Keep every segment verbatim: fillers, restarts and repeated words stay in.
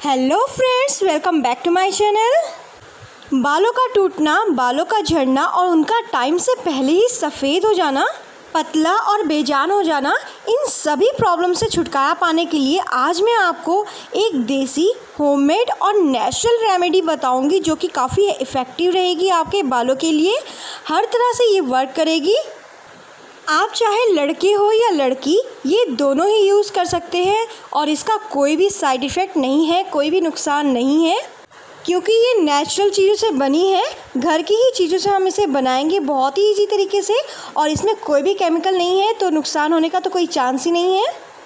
Hello friends, welcome back to my channel. बालों का टूटना, बालों का झड़ना और उनका टाइम से पहले ही सफ़ेद हो जाना, पतला और बेजान हो जाना, इन सभी प्रॉब्लम से छुटकारा पाने के लिए आज मैं आपको एक देसी होममेड और नेचुरल रेमेडी बताऊंगी जो कि काफ़ी इफ़ेक्टिव रहेगी आपके बालों के लिए। हर तरह से ये वर्क करेगी। आप चाहे लड़के हो या लड़की, ये दोनों ही यूज़ कर सकते हैं और इसका कोई भी साइड इफ़ेक्ट नहीं है, कोई भी नुकसान नहीं है, क्योंकि ये नेचुरल चीज़ों से बनी है। घर की ही चीज़ों से हम इसे बनाएंगे बहुत ही इजी तरीके से और इसमें कोई भी केमिकल नहीं है, तो नुकसान होने का तो कोई चांस ही नहीं है।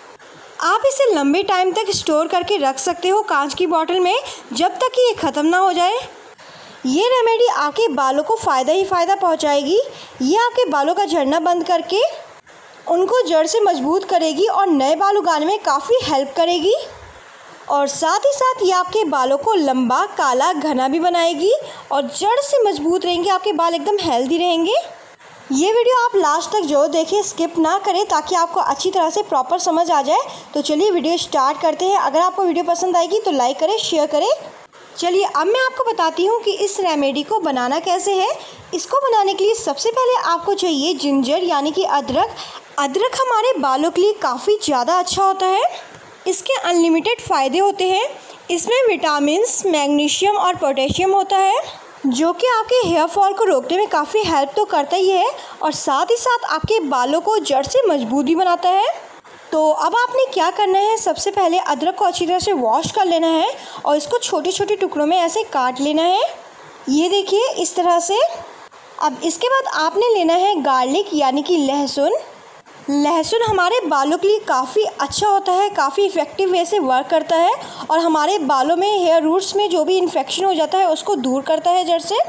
आप इसे लंबे टाइम तक स्टोर करके रख सकते हो कांच की बॉटल में, जब तक कि ये ख़त्म ना हो जाए। ये रेमेडी आपके बालों को फ़ायदा ही फ़ायदा पहुंचाएगी। ये आपके बालों का झड़ना बंद करके उनको जड़ से मजबूत करेगी और नए बाल उगाने में काफ़ी हेल्प करेगी। और साथ ही साथ ये आपके बालों को लंबा, काला, घना भी बनाएगी और जड़ से मजबूत रहेंगे, आपके बाल एकदम हेल्दी रहेंगे। ये वीडियो आप लास्ट तक जो देखें, स्किप ना करें, ताकि आपको अच्छी तरह से प्रॉपर समझ आ जाए। तो चलिए वीडियो स्टार्ट करते हैं। अगर आपको वीडियो पसंद आएगी तो लाइक करें, शेयर करें। चलिए अब मैं आपको बताती हूँ कि इस रेमेडी को बनाना कैसे है। इसको बनाने के लिए सबसे पहले आपको चाहिए जिंजर, यानी कि अदरक। अदरक हमारे बालों के लिए काफ़ी ज़्यादा अच्छा होता है। इसके अनलिमिटेड फ़ायदे होते हैं। इसमें विटामिन्स, मैग्नीशियम और पोटेशियम होता है, जो कि आपके हेयर फॉल को रोकने में काफ़ी हेल्प तो करता ही है और साथ ही साथ आपके बालों को जड़ से मजबूत भी बनाता है। तो अब आपने क्या करना है, सबसे पहले अदरक को अच्छी तरह से वॉश कर लेना है और इसको छोटे छोटे टुकड़ों में ऐसे काट लेना है। ये देखिए इस तरह से। अब इसके बाद आपने लेना है गार्लिक, यानी कि लहसुन। लहसुन हमारे बालों के लिए काफ़ी अच्छा होता है, काफ़ी इफ़ेक्टिव वे से वर्क करता है और हमारे बालों में, हेयर रूट्स में जो भी इन्फेक्शन हो जाता है उसको दूर करता है जड़ से।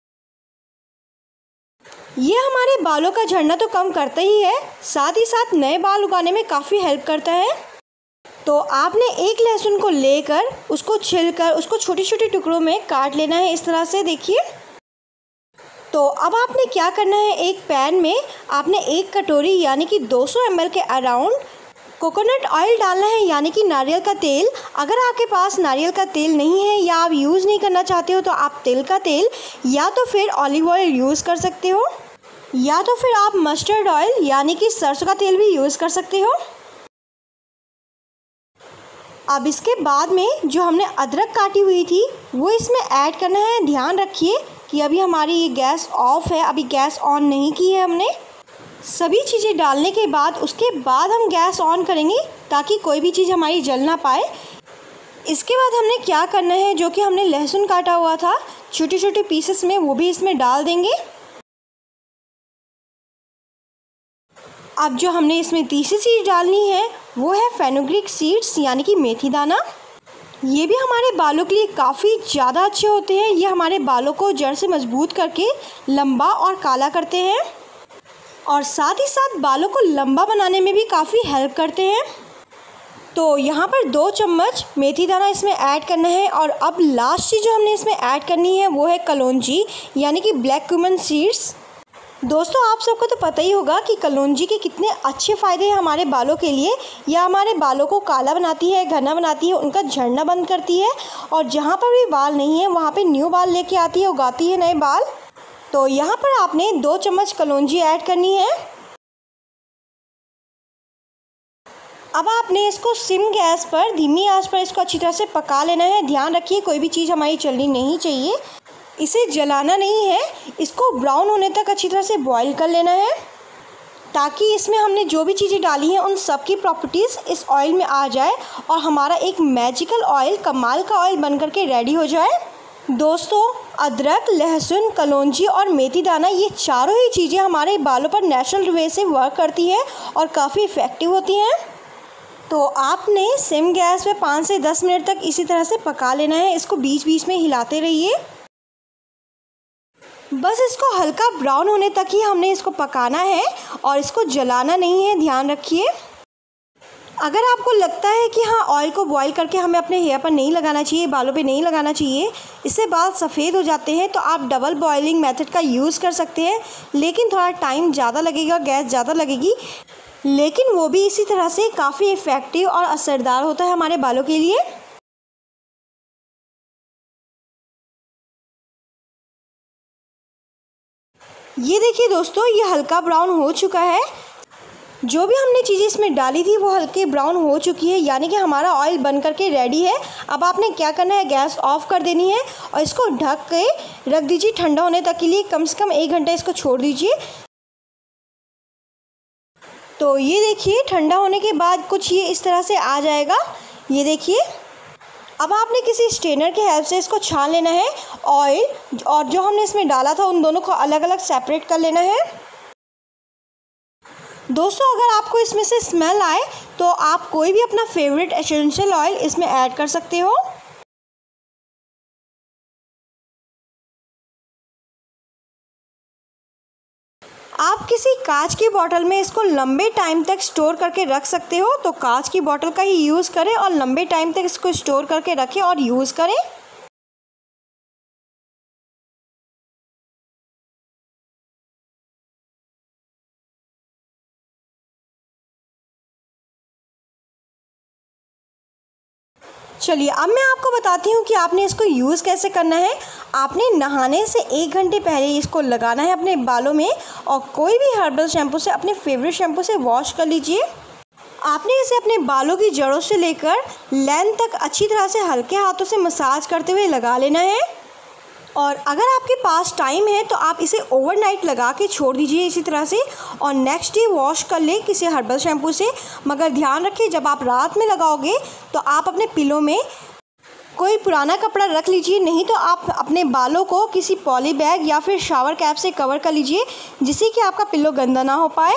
ये हमारे बालों का झड़ना तो कम करता ही है, साथ ही साथ नए बाल उगाने में काफ़ी हेल्प करता है। तो आपने एक लहसुन को लेकर उसको छिलकर उसको छोटे छोटे टुकड़ों में काट लेना है इस तरह से, देखिए। तो अब आपने क्या करना है, एक पैन में आपने एक कटोरी यानी कि दो सौ एम एल के अराउंड कोकोनट ऑयल डालना है, यानी कि नारियल का तेल। अगर आपके पास नारियल का तेल नहीं है या आप यूज़ नहीं करना चाहते हो तो आप तिल का तेल या तो फिर ऑलिव ऑयल यूज़ कर सकते हो, या तो फिर आप मस्टर्ड ऑयल यानी कि सरसों का तेल भी यूज़ कर सकते हो। अब इसके बाद में जो हमने अदरक काटी हुई थी वो इसमें ऐड करना है। ध्यान रखिए कि अभी हमारी ये गैस ऑफ है, अभी गैस ऑन नहीं की है हमने। सभी चीज़ें डालने के बाद उसके बाद हम गैस ऑन करेंगे ताकि कोई भी चीज़ हमारी जल ना पाए। इसके बाद हमने क्या करना है, जो कि हमने लहसुन काटा हुआ था छोटे छोटे पीसेस में, वो भी इसमें डाल देंगे। अब जो हमने इसमें तीसरी चीज़ डालनी है वो है फेनुग्रीक सीड्स, यानी कि मेथी दाना। ये भी हमारे बालों के लिए काफ़ी ज़्यादा अच्छे होते हैं। ये हमारे बालों को जड़ से मजबूत करके लंबा और काला करते हैं और साथ ही साथ बालों को लंबा बनाने में भी काफ़ी हेल्प करते हैं। तो यहाँ पर दो चम्मच मेथी दाना इसमें ऐड करना है। और अब लास्ट चीज़ जो हमने इसमें ऐड करनी है वो है कलौंजी, यानी कि ब्लैक क्यूमन सीड्स। दोस्तों, आप सबको तो पता ही होगा कि कलौंजी के कितने अच्छे फ़ायदे हैं हमारे बालों के लिए। यह हमारे बालों को काला बनाती है, घना बनाती है, उनका झड़ना बंद करती है और जहाँ पर भी बाल नहीं है वहाँ पे न्यू बाल लेके आती है, उगाती है नए बाल। तो यहाँ पर आपने दो चम्मच कलौंजी ऐड करनी है। अब आपने इसको सिम गैस पर, धीमी आंच पर इसको अच्छी तरह से पका लेना है। ध्यान रखिए कोई भी चीज़ हमारी जलनी नहीं चाहिए, इसे जलाना नहीं है। इसको ब्राउन होने तक अच्छी तरह से बॉईल कर लेना है, ताकि इसमें हमने जो भी चीज़ें डाली हैं उन सब की प्रॉपर्टीज़ इस ऑयल में आ जाए और हमारा एक मैजिकल ऑयल, कमाल का ऑयल बन करके रेडी हो जाए। दोस्तों, अदरक, लहसुन, कलौंजी और मेथी दाना, ये चारों ही चीज़ें हमारे बालों पर नेचुरल वे से वर्क करती हैं और काफ़ी इफ़ेक्टिव होती हैं। तो आपने सिम गैस पे पाँच से दस मिनट तक इसी तरह से पका लेना है। इसको बीच बीच में हिलाते रहिए। बस इसको हल्का ब्राउन होने तक ही हमने इसको पकाना है और इसको जलाना नहीं है, ध्यान रखिए। अगर आपको लगता है कि हाँ, ऑयल को बॉईल करके हमें अपने हेयर पर नहीं लगाना चाहिए, बालों पे नहीं लगाना चाहिए, इससे बाल सफ़ेद हो जाते हैं, तो आप डबल बॉइलिंग मेथड का यूज़ कर सकते हैं। लेकिन थोड़ा टाइम ज़्यादा लगेगा, गैस ज़्यादा लगेगी, लेकिन वो भी इसी तरह से काफ़ी इफ़ेक्टिव और असरदार होता है हमारे बालों के लिए। ये देखिए दोस्तों, ये हल्का ब्राउन हो चुका है। जो भी हमने चीज़ें इसमें डाली थी वो हल्के ब्राउन हो चुकी है, यानी कि हमारा ऑयल बन करके रेडी है। अब आपने क्या करना है, गैस ऑफ कर देनी है और इसको ढक के रख दीजिए ठंडा होने तक के लिए। कम से कम एक घंटा इसको छोड़ दीजिए। तो ये देखिए ठंडा होने के बाद कुछ ये इस तरह से आ जाएगा। ये देखिए, अब आपने किसी स्ट्रेनर की हेल्प से इसको छान लेना है। ऑयल और जो हमने इसमें डाला था उन दोनों को अलग अलग सेपरेट कर लेना है। दोस्तों, अगर आपको इसमें से स्मेल आए तो आप कोई भी अपना फेवरेट एसेंशियल ऑयल इसमें ऐड कर सकते हो। आप किसी कांच की बोतल में इसको लंबे टाइम तक स्टोर करके रख सकते हो, तो कांच की बोतल का ही यूज़ करें और लंबे टाइम तक इसको स्टोर करके रखें और यूज़ करें। चलिए अब मैं आपको बताती हूँ कि आपने इसको यूज़ कैसे करना है। आपने नहाने से एक घंटे पहले इसको लगाना है अपने बालों में और कोई भी हर्बल शैम्पू से, अपने फेवरेट शैम्पू से वॉश कर लीजिए। आपने इसे अपने बालों की जड़ों से लेकर लेंथ तक अच्छी तरह से हल्के हाथों से मसाज करते हुए लगा लेना है। और अगर आपके पास टाइम है तो आप इसे ओवरनाइट लगा के छोड़ दीजिए इसी तरह से, और नेक्स्ट डे वॉश कर लें किसी हर्बल शैम्पू से। मगर ध्यान रखें, जब आप रात में लगाओगे तो आप अपने पिलो में कोई पुराना कपड़ा रख लीजिए, नहीं तो आप अपने बालों को किसी पॉली बैग या फिर शावर कैप से कवर कर लीजिए, जिससे कि आपका पिलो गंदा ना हो पाए।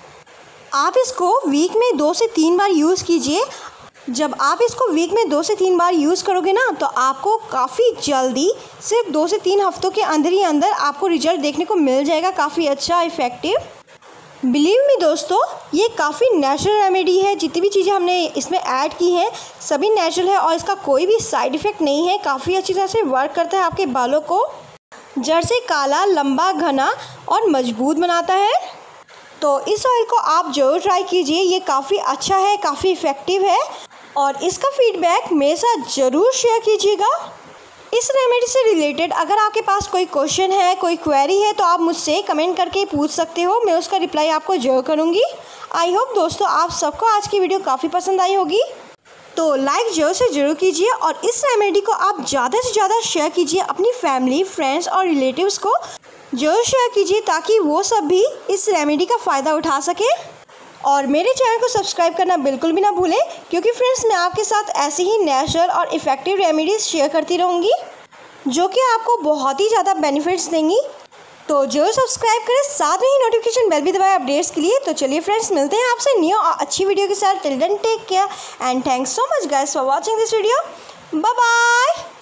आप इसको वीक में दो से तीन बार यूज़ कीजिए। जब आप इसको वीक में दो से तीन बार यूज़ करोगे ना, तो आपको काफ़ी जल्दी, सिर्फ दो से तीन हफ्तों के अंदर ही अंदर आपको रिजल्ट देखने को मिल जाएगा, काफ़ी अच्छा इफ़ेक्टिव। बिलीव मी दोस्तों, ये काफ़ी नेचुरल रेमेडी है। जितनी भी चीज़ें हमने इसमें ऐड की हैं सभी नेचुरल है और इसका कोई भी साइड इफ़ेक्ट नहीं है। काफ़ी अच्छी तरह से वर्क करता है, आपके बालों को जड़ से काला, लंबा, घना और मजबूत बनाता है। तो इस ऑयल को आप ज़रूर ट्राई कीजिए, ये काफ़ी अच्छा है, काफ़ी इफ़ेक्टिव है और इसका फीडबैक मेरे साथ ज़रूर शेयर कीजिएगा। इस रेमेडी से रिलेटेड अगर आपके पास कोई क्वेश्चन है, कोई क्वेरी है, तो आप मुझसे कमेंट करके पूछ सकते हो, मैं उसका रिप्लाई आपको ज़रूर करूँगी। आई होप दोस्तों आप सबको आज की वीडियो काफ़ी पसंद आई होगी, तो लाइक ज़रूर से ज़रूर कीजिए और इस रेमेडी को आप ज़्यादा से ज़्यादा शेयर कीजिए अपनी फैमिली, फ्रेंड्स और रिलेटिव्स को ज़रूर शेयर कीजिए, ताकि वो सब भी इस रेमेडी का फ़ायदा उठा सके। और मेरे चैनल को सब्सक्राइब करना बिल्कुल भी ना भूलें, क्योंकि फ्रेंड्स मैं आपके साथ ऐसे ही नेचुरल और इफ़ेक्टिव रेमेडीज़ शेयर करती रहूँगी, जो कि आपको बहुत ही ज़्यादा बेनिफिट्स देंगी। तो जरूर सब्सक्राइब करें, साथ में ही नोटिफिकेशन बेल भी दबाएं अपडेट्स के लिए। तो चलिए फ्रेंड्स, मिलते हैं आपसे न्यू और अच्छी वीडियो के साथ। Till then take care and thanks so much guys for watching this video. Bye bye.